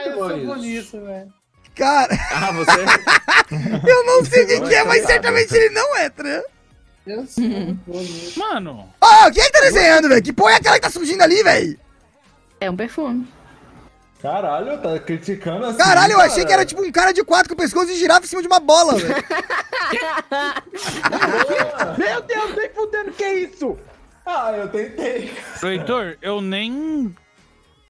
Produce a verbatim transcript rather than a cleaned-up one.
Ah, eu sou bom nisso, velho. Cara... Ah, você... eu não sei o que, que é, mas certamente ele não é, tá ligado? Eu sou bom nisso. Mano. Ó, quem é que tá desenhando, velho? Que porra é aquela que tá surgindo ali, velho? É um perfume. Caralho, tá criticando assim. Caralho, eu cara. achei que era tipo um cara de quatro com o pescoço e girafa em cima de uma bola, velho. Meu Deus, nem fudendo, que é isso? Ah, eu tentei. Heitor, eu nem